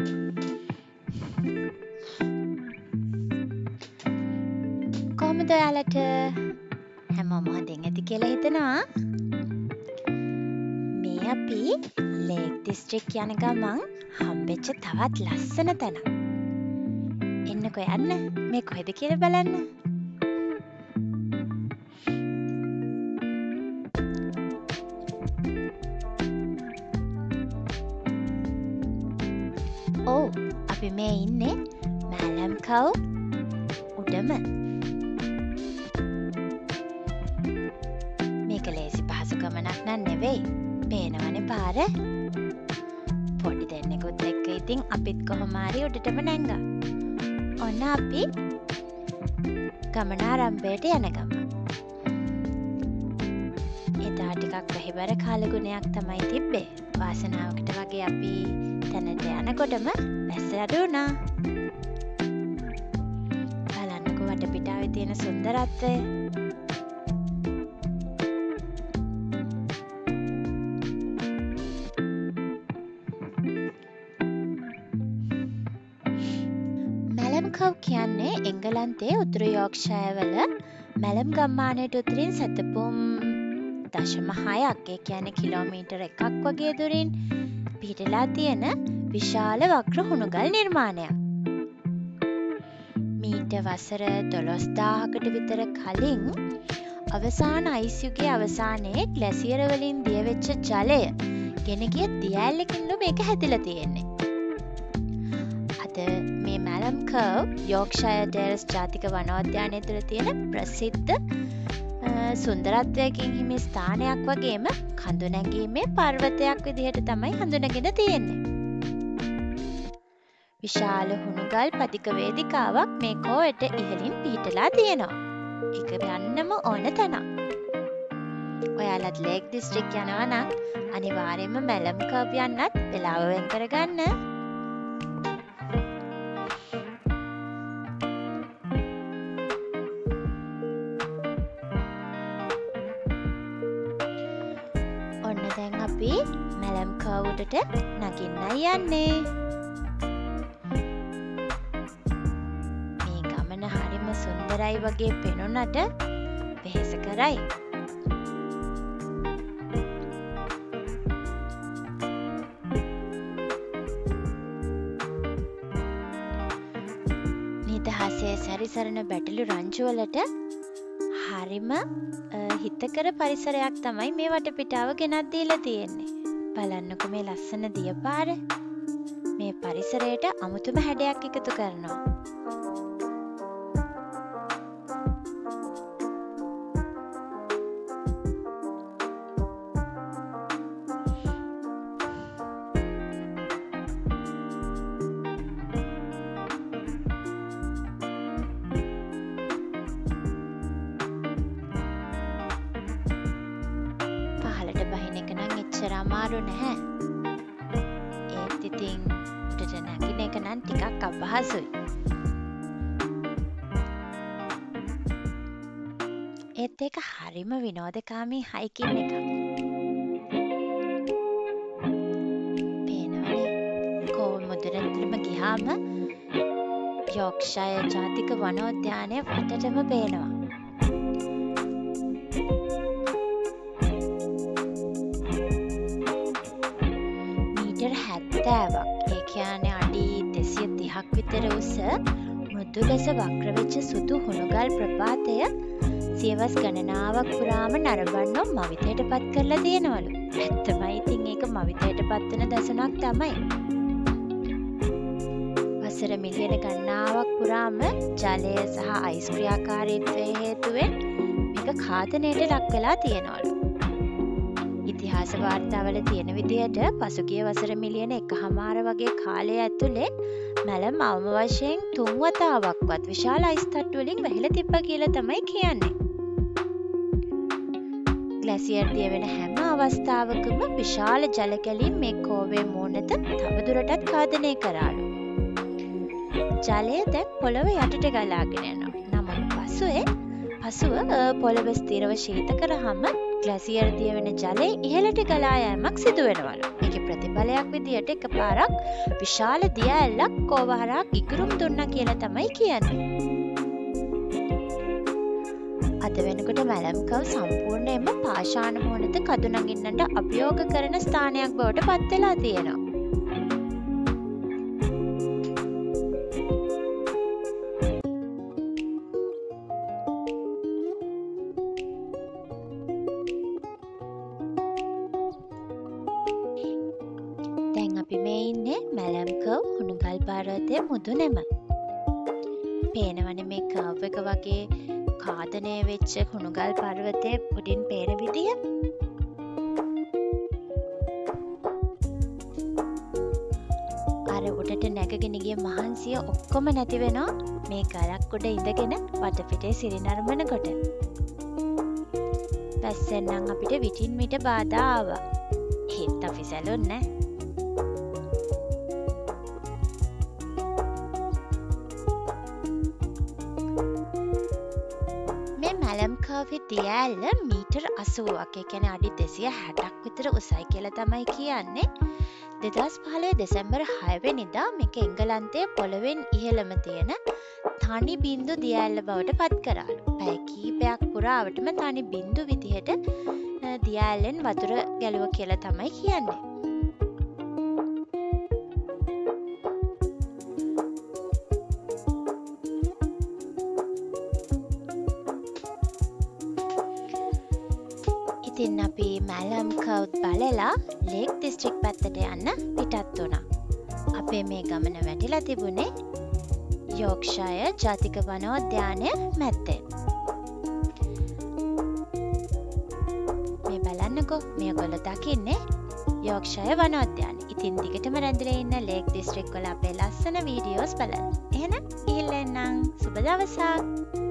කොහොමද ඔයාලට හැමෝම හොඳින් ඇති කියලා හිතනවා? මේ අපි ලේක් දිස්ත්‍රික් යන ගමන් හම්බෙච්ච තවත් ලස්සන තැනක්. එන්නකෝ යන්න. මේ කොහෙද කියලා බලන්න. ඔව්, අපි මේ ඉන්නේ Malham Cove උඩම. මේක ලේසි පහසු ගමනක් නන් නෙවෙයි. පේනවනේ පාර. පොඩි දෙන්නෙකුත් එක්ක ඉතින් අපිත් කොහොම හරි උඩටම නැංගා. ඔන්න අපි ගමන ආරම්භයට යන ගමන්. එදා ටිකක් වැහිබර කාලගුණයක් තමයි තිබ්බේ. වාසනාවකට වගේ අපි තැනට යනකොටම වැස්ස අඩු වුණා. බලන්නකෝ වටපිටාවේ තියෙන සුන්දරත්වය. Malham Cove කියන්නේ එංගලන්තයේ උතුරු යෝක්ෂයර් වල මැලම් ගම්මානයට උතුරින් සැතපුම් 0.6ක්, ඒ කියන්නේ කිලෝමීටර් 1ක් වගේ දුරින් පිහිටලා තියෙන විශාල වක්‍ර හුණුගල් නිර්මාණයක්. මීට වසර 12000කට විතර කලින් අවසාන අයිස් යුගයේ අවසානයේ ග්ලැසියර වලින් දියවෙච්ච ජලය ගෙන ගිය දියඇල්ලකින්ලු මේක හැදිලා තියෙන්නේ. අද මේ Malham Cove Yorkshire Dales ජාතික වනෝද්‍යානය තුළ තියෙන ප්‍රසිද්ධ සුන්දරත්වයකින් හිමි ස්ථානයක් වගේම කඳු නැගීමේ පර්වතයක් විදිහට තමයි හඳුනගෙන තියෙන්නේ. විශාල හුණුගල් පදික වේදිකාවක් මේ කෝවට ඉහළින් පිහිටලා තියෙනවා. ඒක යන්නම ඕන තැනක්. ඔයාලත් ලේක් දිස්ත්‍රික් යනවා නම් අනිවාර්යයෙන්ම Malham Cove යන්නත් වෙලාව වෙන් කරගන්න. ඔන්න දැන් අපි Malham Cove උඩට නගින්නයි යන්නේ. මේ ගමන හරිම සුන්දරයි වගේ පෙනුනට වෙහෙස කරයි. නිදහසේ සැරිසරන බැටළු රංචුවලට හරිම හිතකර පරිසරයක් තමයි මේ වටපිටාව ගෙනත් දීලා තියෙන්නේ. බලන්නකෝ මේ ලස්සන දියපාර. මේ පරිසරයට අමුතුම හැඩයක් එකතු කරනවා. බහින එක නම් එච්චර අමාරු නැහැ. ඒත් ඉතින් උඩට නැගින එක නම් ටිකක් අපහසුයි. ඒත් ඒක හරිම විනෝදකාමී හයිකින් එකක්. පේනවනේ කෝව මුදුනටම ගියාම යෝක්ෂයර් ජාතික වනෝද්‍යානය වටටම පේනවා. ඒ කියන්නේ අඩි 230ක් විතර උස මෘදු ලෙස වක්‍ර වෙච්ච සුදු හුණුගල් ප්‍රපාතය සියවස් ගණනාවක් පුරාම නරඹන්නෝ මවිතයට පත් කරලා තියෙනවලු. ඇත්තමයි ඉතින් ඒක මවිතයට පත් වෙන දසුණක් තමයි. වසර මිලියන ගණනාවක් පුරාම ජලය සහ අයිස් ක්‍රියාකාරීත්වයේ හේතුවෙන් මේක ඝාතනයට ලක් වෙලා තියෙනවලු. ඉතිහාස වාර්තාවල තියෙන විදිහට පසුගිය වසර මිලියන 1.5 වගේ කාලය ඇතුලේ මැලම් අවම වශයෙන් 3 වතාවක්වත් විශාල අයිස් තට්ටු වලින් වැහිලා තිබ්බා කියලා තමයි කියන්නේ. ග්ලැසියර් දිය වෙන හැම අවස්ථාවකම විශාල ජල කැලීම් මේ කෝවේ මූණත තවදුරටත් ඝාතනය කරාලු. ජලය දැන් පොළව යටට ගලාගෙන යනවා. නමුත් පසුව පොළව ස්ථිරව ශීත කරාම ග්ලැසියර් දිය වෙන ජලය ඉහළට ගලා යෑමක් සිදු වෙනවලු. ඒ ඒකේ ප්‍රතිඵලයක් විදියට එකපාරක් විශාල දිය ඇල්ලක් කෝවහරක් ඉගුරුම් දුන්නා කියලා තමයි කියන්නේ. අද වෙනකොට මැලම් කව් සම්පූර්ණයෙන්ම පාෂාණ මුහුණත කඳු නගින්නට අභියෝග කරන ස්ථානයක් බවට පත් වෙලා තියෙනවා. දැන් අපි මේ ඉන්නේ මැලම් කව් හුණුගල් පර්වතයේ මුදුනේම. පේනවනේ මේ කව් එක වගේ ඛාදනය වෙච්ච හුණුගල් පර්වතයේ උඩින් පේන විදිය. අර උඩට නැගගෙන ගිය මහන්සිය ඔක්කොම නැති වෙනවා මේ ගලක් උඩ ඉඳගෙන වටපිටේ සිරිනරඹනකොට. පැස්සෙන් නම් අපිට විටින් විට බාධා ආවා. ඒත් අපි සැලුන්නේ නැහැ. මැලම් කව්වේ දිය ඇල්ල මීටර් 80ක්, ඒ කියන්නේ අඩි 260ක් විතර උසයි කියලා තමයි කියන්නේ. 2015 දෙසැම්බර් 6 වෙනිදා මේක එංගලන්තයේ පොළවෙන් ඉහළම තියෙන තනි බින්දු දිය ඇල්ල බවට පත් කරාලු. පැය කිහිපයක් පුරාවටම තනි බින්දු විදිහට දිය ඇල්ලෙන් වතුර ගැලුවා කියලා තමයි කියන්නේ. ඉතින් අපි මැලම් කව් බලලා ලේක් දිස්ත්‍රික් පැත්තට යන්න පිටත් වුණා. අපේ මේ ගමන වැටිලා තිබුණේ යෝක්ෂයර් ජාතික වනෝද්‍යානය මැත්තේ. මේ බලන්නකෝ මේගොල්ලෝ දකින්නේ යෝක්ෂයර් වනෝද්‍යානය. ඉතින් දිගටම රැඳිලා ඉන්න ලේක් දිස්ත්‍රික් වල අපේ ලස්සන වීඩියෝස් බලන්න. එහෙනම් ගිහිල්ලා එන්නම්. සුබ දවසක්.